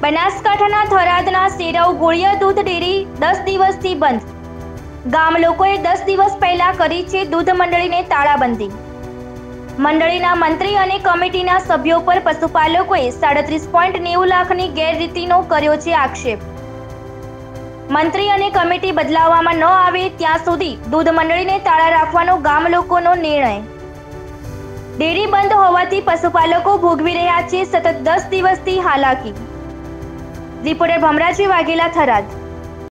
બનાસકાંઠાના થરાદના સેરવ ગોળિયા દૂધ ડેરી 10 દિવસથી બંધ. ગામ લોકોએ 10 દિવસ પહેલા કરી છે દૂધ મંડળીને તાળાબંધી. મંડળીના મંત્રી અને કમિટીના સભ્યો પર પશુપાલકોએ 37.90 લાખની ગેરરીતિનો કર્યો છે આક્ષેપ. મંત્રી અને કમિટી બદલાવવામાં ન આવે ત્યાં સુધી દૂધ મંડળીને તાળા રાખવાનો ગામ લોકોનો નિર્ણય. ડેરી બંધ હોવાથી પશુપાલકો ભોગવી રહ્યા છે સતત 10 દિવસથી હાલાકી. રિપોર્ટર ભમરાજી વાઘેલા, થરાદ.